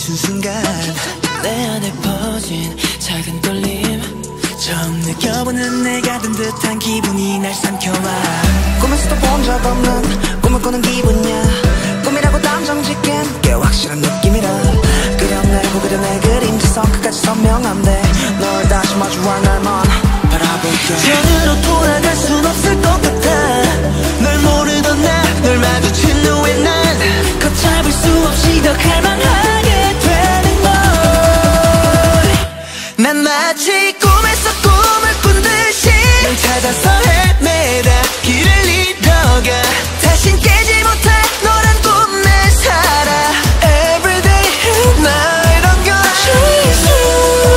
멈춘 순간 내 안에 퍼진 작은 떨림 처음 느껴보는 내가 든 듯한 기분이 날 삼켜와 꿈에서도 본 적 없는 꿈을 꾸는 기분이야 꿈이라고 단정짓기엔 꽤 확실한 느낌이라 그려내고 그려내 그림자선 끝까지 선명한데 널 다시 마주할 날만 바라볼게 전으로 돌아갈 순 없을 것 같아 널 모르던 널 마주친 후에 난 걷잡을 수 없이 더 갈망하게 되는 걸 난 마치 꿈에서 꿈을 꾼 듯이 널 찾아서 헤매다 길을 잃어가 다신 깨지 못해 너란 꿈에 살아 Everyday night I'm gonna chase you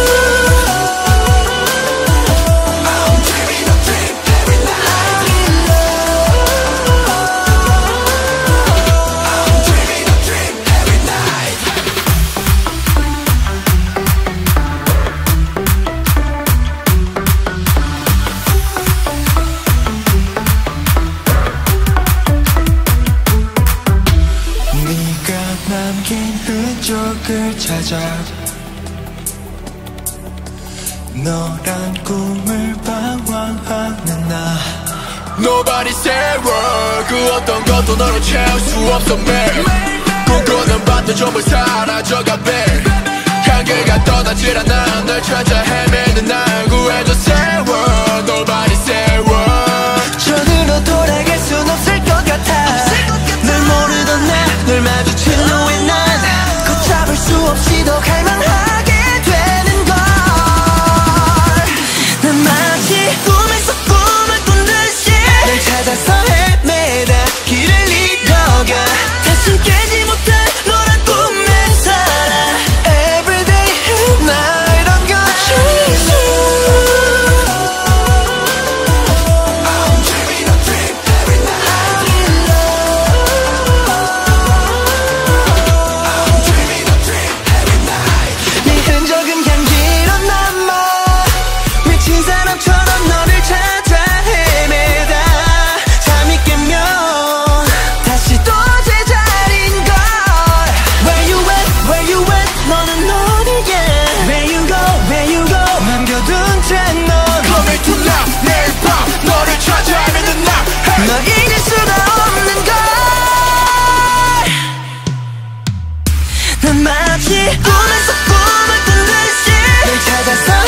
I'm dreaming a dream every night I'm in love I'm dreaming a dream every night 네가 남긴 흔적을 찾아 너란 꿈을 방황하는 나 Nobody say word 그 어떤 것도 너를 채울 수 없어 매일 꿈꾸는 밤도 전부 사라져가 babe 향기가 떠나질 않아 널 찾아 헤매는 날 구해줘 say word Nobody say word 전으로 돌아갈 순 없을 것 같아 널 모르던 널 마주친 후에 난 걷잡을 수 없이 더 갈망하게 되는 걸 난 마치 꿈에서 꿈을 꾼 듯이 널 찾아서 헤매다 길을 잃어가 다시 깨지 못해 너란 꿈에 살아 Everyday night I'm gonna chase you I'm dreaming a dream every night I'm in love I'm dreaming a dream every night 네 흔적은 향기로 남아 미친 사람처럼 너를 찾아 헤매다 잠이 깨면 다시 또 제자리인 걸 Where you at, where you at 너는 어디에 Where you go, where you go 남겨둔 채넌 Coming to now 내일 밤 너를 찾아 헤매는 날 널 잊을 수가 없는 걸 난 마치 꿈에서 꿈을 꾼 듯이 널 찾아서